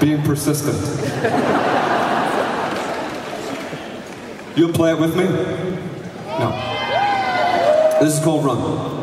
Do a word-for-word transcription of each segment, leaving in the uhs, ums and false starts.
being persistent. You'll play it with me? No. This is called Run.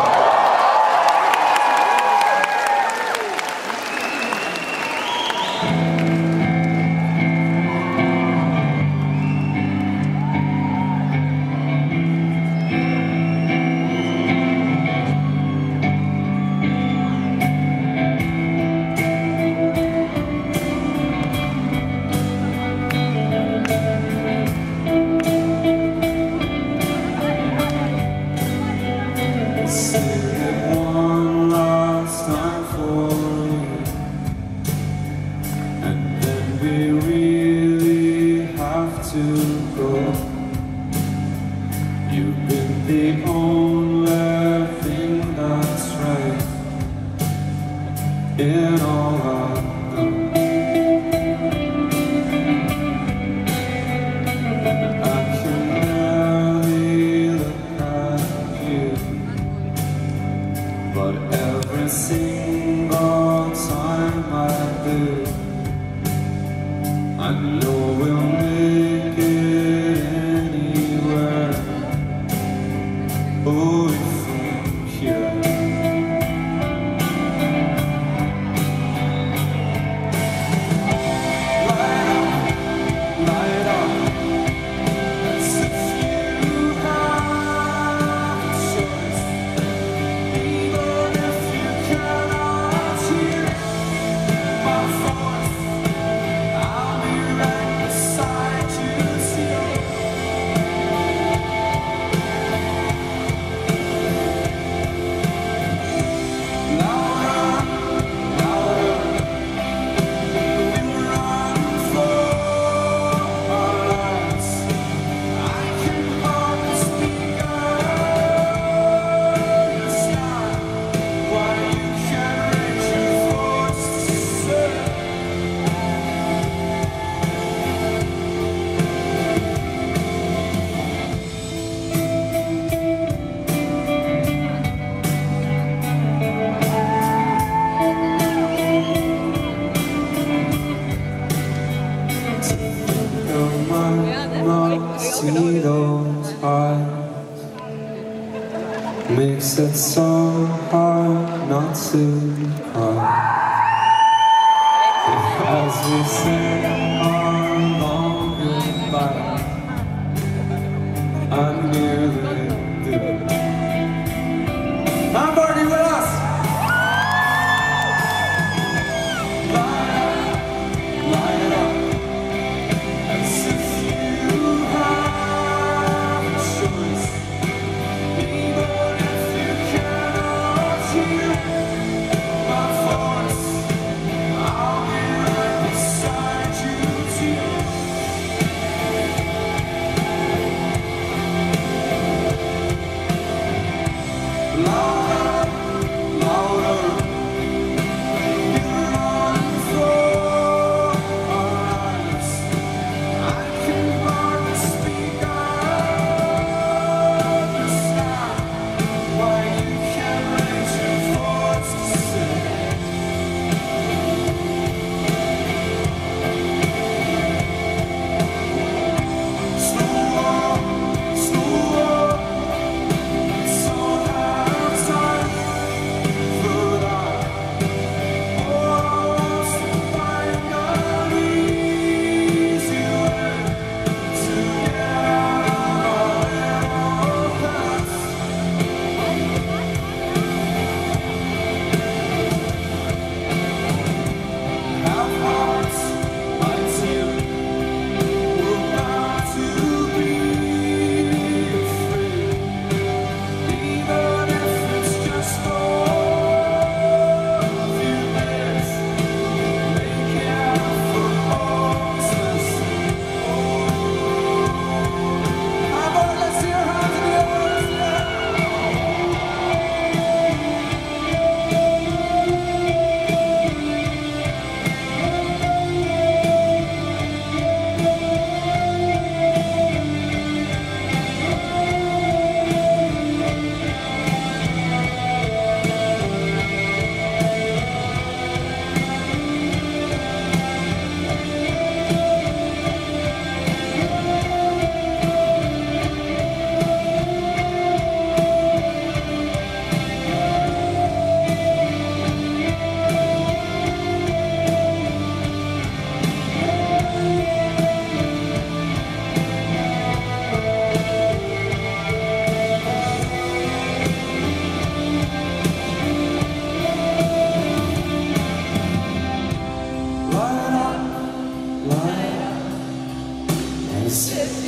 You've been the only thing that's right in all I've done. And I can barely look at you, but every single time I do, I know we'll make it anywhere. Oh, from here. Light up, light up, as if you have a choice. Even if you cannot hear my voice, I'll be right beside you still. See those eyes makes it so hard not to cry as we say our long goodbye. I nearly did. I'm party with us. Light up, light up, as if you have a choice. Even if you cannot hear my voice, I'll be right beside you too. Louder, louder, you're on for light up, light up, and sit